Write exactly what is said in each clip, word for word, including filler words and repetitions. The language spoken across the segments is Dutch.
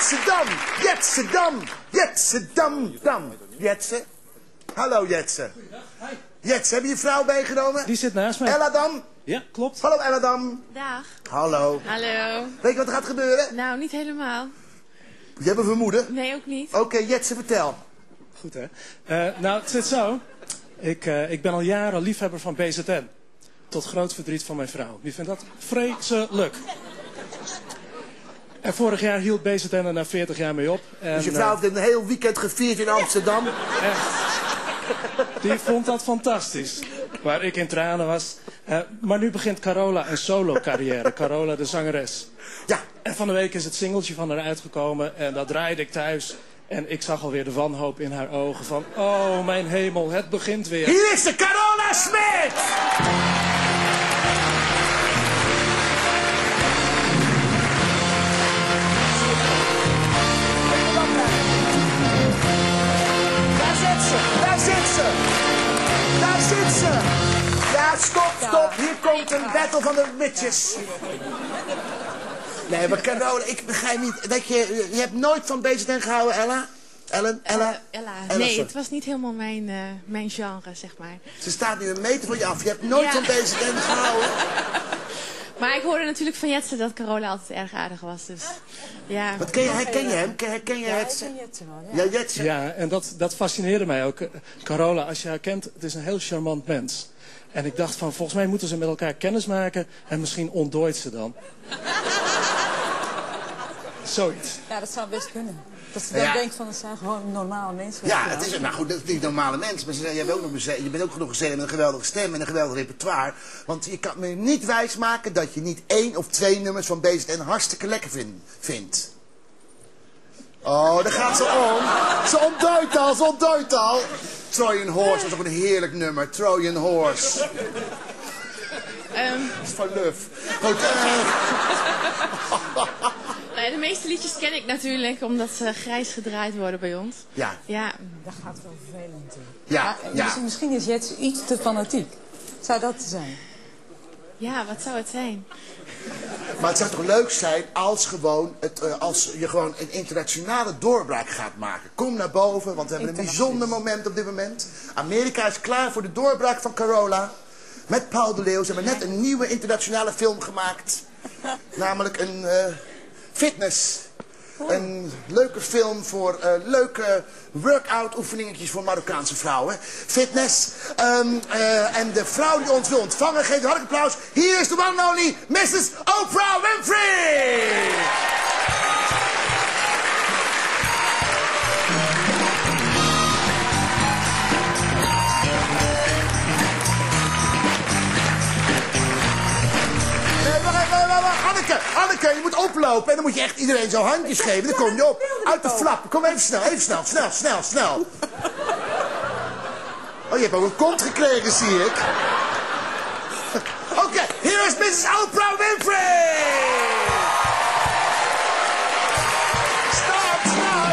Jetsedam, Jetsedam, Jetsedam, dam. Jetse. Hallo Jetse. Jetse, heb je je vrouw meegenomen? Die zit naast mij. Elladam. Ja, klopt. Hallo Elladam. Dag. Hallo. Hallo. Weet je wat er gaat gebeuren? Nou, niet helemaal. Je hebt een vermoeden? Nee, ook niet. Oké, okay, Jetse, vertel. Goed hè. Uh, nou, het zit zo. Ik, uh, ik ben al jaren liefhebber van B Z N. Tot groot verdriet van mijn vrouw. Die vindt dat vreselijk. En vorig jaar hield B Z N er na veertig jaar mee op. En, dus je vrouw heeft een heel weekend gevierd in Amsterdam? Echt. Die vond dat fantastisch. Waar ik in tranen was. Uh, maar nu begint Carola een solo carrière. Carola de zangeres. Ja. En van de week is het singeltje van haar uitgekomen. En dat draaide ik thuis. En ik zag alweer de wanhoop in haar ogen van... Oh, mijn hemel, het begint weer. Hier is de Carola Smit! Daar zit ze, daar zit ze. Daar zit ze. Ja, stop, stop. Hier komt een battle van de witches. Nee, maar Carola, ik begrijp niet dat je... Je hebt nooit van B Z N gehouden, Ella? Ellen? Ella? Uh, Ella. Ella, nee, sorry. het was niet helemaal mijn, uh, mijn genre, zeg maar. Ze staat nu een meter van je af. Je hebt nooit ja. van B Z N gehouden. Maar ik hoorde natuurlijk van Jetse dat Carola altijd erg aardig was, dus... Ja. Wat ken je, herken je hem? Herken je ja, het? ik ken Jetse wel, ja. Ja, Jetse. Ja, en dat, dat fascineerde mij ook. Carola, als je haar kent, het is een heel charmant mens. En ik dacht van, volgens mij moeten ze met elkaar kennis maken en misschien ontdooit ze dan. Zoiets. Ja, dat zou best kunnen. Dat ze dan Ja. denkt van, het zijn gewoon normale mensen. Ja, het is, nou goed, dat is niet normale mensen. Maar ze, je, hebt ook nog, bezet- je bent ook genoeg gezegd met een geweldige stem en een geweldig repertoire. Want je kan me niet wijsmaken dat je niet één of twee nummers van B Z N hartstikke lekker vind, vindt. Oh, daar gaat ze om. Ze ontdooit al, ze ontdooit al. Trojan Horse was ook een heerlijk nummer. Trojan Horse. Um, Dat is van Luf. Goed, uh... nou ja, de meeste liedjes ken ik natuurlijk, omdat ze grijs gedraaid worden bij ons. Ja. Ja. Dat gaat wel vervelend. Hè. Ja, Maar, ja. misschien- Misschien is Jetse iets te fanatiek. Zou dat zijn? Ja, wat zou het zijn? Maar het zou toch leuk zijn als, gewoon het, uh, als je gewoon een internationale doorbraak gaat maken. Kom naar boven, want we hebben een bijzonder moment op dit moment. Amerika is klaar voor de doorbraak van Carola. Met Paul de Leeuw. Ze hebben net een nieuwe internationale film gemaakt. Namelijk een uh, fitness. Een leuke film voor uh, leuke workout oefeningetjes voor Marokkaanse vrouwen. Fitness. Um, uh, en de vrouw die ons wil ontvangen, geeft een hartelijk applaus. Hier is de one and only missus Oprah Winfrey. Anneke, Anneke, je moet oplopen en dan moet je echt iedereen zo handjes geven. Dan kom je op. Uit de flap. Kom even snel, even snel, snel, snel, snel. Oh, je hebt ook een kont gekregen, zie ik. Oké, okay, hier is missus Oprah Winfrey. Stop, stop.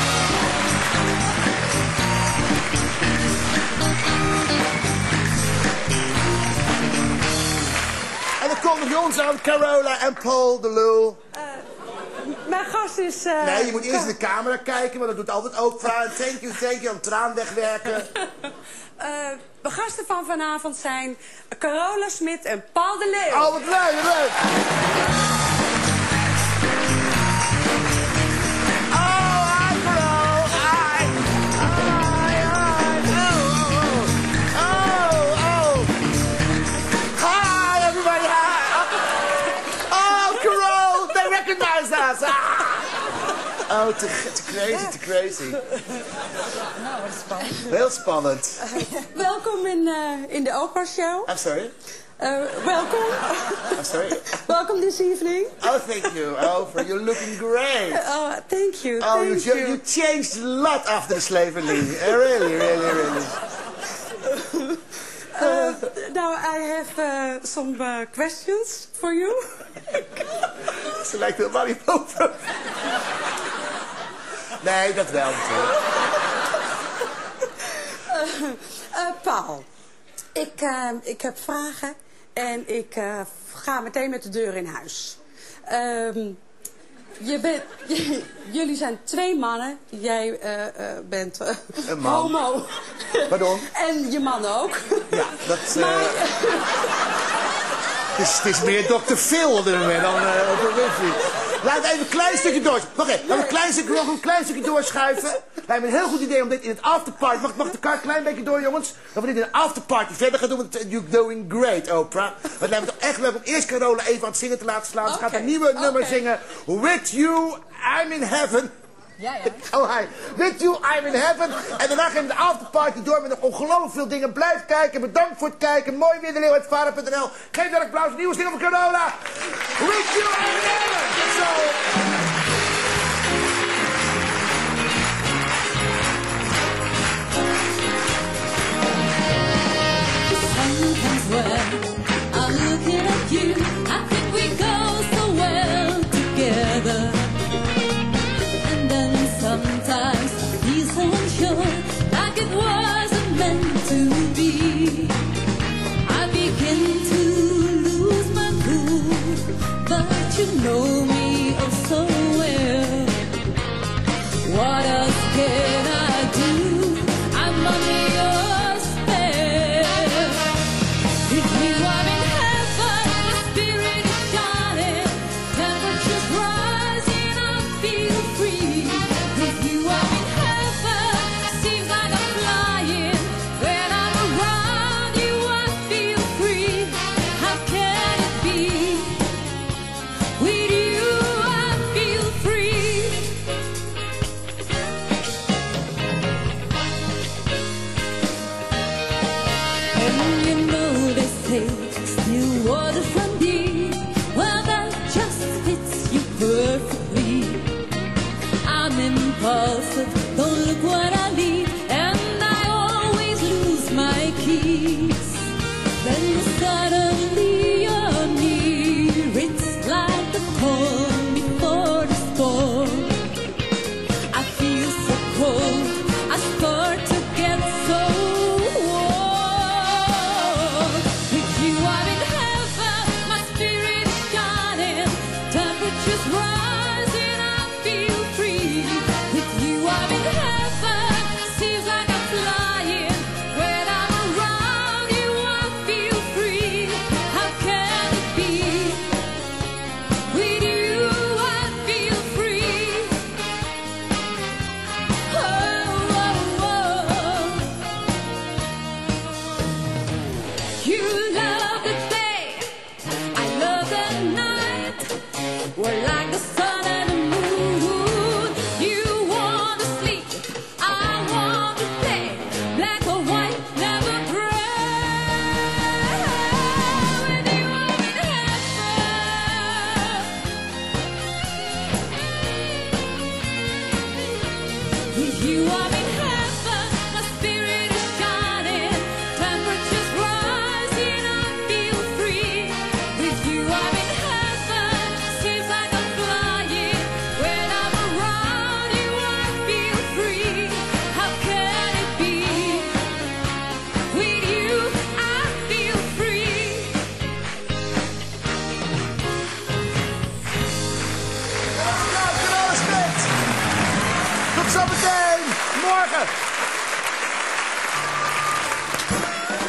En dan komt nog ons aan, Carola en Paul de Leeuw. Uh, mijn gast is... Uh, nee, je moet eerst in de camera kijken, maar dat doet altijd Oprah. Thank you, thank you, een traan wegwerken. uh, de gasten van vanavond zijn Carola Smit en Paul de Leeuw. Oh, wat leuk, wat leuk. Oh, hi, Carol. Hi. Hi, hi. Oh, oh, oh. Hi, everybody. Hi. Oh, Carol, they recognize us. Ah. Oh, te, te crazy, te crazy. Nou, wat spannend. Heel spannend. Welkom in, uh, in de Oprah Show. I'm sorry? Uh, welkom. I'm sorry? Welcome this evening. Oh, thank you, Oprah. You're looking great. Oh, thank you, Oh, thank you, you. you changed a lot after the slavery. Uh, really, really, really. Uh, now I have uh, some uh, questions for you. Ze lijkt helemaal niet op. Nee, dat wel natuurlijk. Uh, uh, Paul, ik, uh, ik heb vragen en ik uh, ga meteen met de deur in huis. Um, je bent, je- jullie zijn twee mannen. Jij uh, uh, bent uh, Een man. homo. Pardon? En je man ook. Ja, dat... Uh... Maar, Het is, het is meer dokter Phil op dit moment dan uh, Oprah Winfrey. Laat even een klein stukje door. Oké, okay, nog een klein stukje, nog een klein stukje doorschuiven. Lijkt me een heel goed idee om dit in het afterparty... Mag, mag de kar een klein beetje door, jongens? Dat we dit in een afterparty verder gaan doen. Want you're doing great, Oprah. Maar het lijkt me toch echt leuk om eerst Carola even aan het zingen te laten slaan. Ze Okay. gaat een nieuwe Okay. nummer zingen. With you, I'm in heaven. Ja, ja. Oh, hi. With you, I'm in heaven. En daarna gaan we de afterparty door met nog ongelooflijk veel dingen. Blijf kijken. Bedankt voor het kijken. Mooi weer de leeuw uit varen punt n l. Geef daar applaus. Nieuwe single van Carola. With you, I'm in heaven. Zo. Sometimes when I'm looking at you, I think we go so well together. And then sometimes I feel so unsure, like it wasn't meant to be. I begin to lose my cool, but you know me oh so well. What else can I do? I'm under your spell. With you I'm in heaven, my spirit is shining, temperature's rising, I feel free. With you I'm in heaven, seems like I'm flying. When I'm around you I feel free. How can it be? With you I feel free. And you know they say still water from deep. Well, that just fits you perfectly. I'm impulsive, don't look what I leave, and I always lose my keys. Then suddenly you're near. It's like the calm before the storm. I feel so cold, I start to get so warm. With you I'm in heaven, my spirit is shining, temperature's rising, I feel free. With you I'm in heaven, seems like I'm flying. When I'm around you I feel free. How can it be? With you I feel free. Oh, oh, oh. You love the day, I love the night. We're like the sun and the moon. You want to sleep, I want to play. Black or white, never gray. With you I'm in heaven. With you I'm in heaven, my spirit is shining, temperature's rising, I feel free. With you I'm in heaven, seems like I'm flying. When I'm around you I feel free. How can it be? With you I feel free. Nou, Carola Smit. Tot zometeen. Morgen.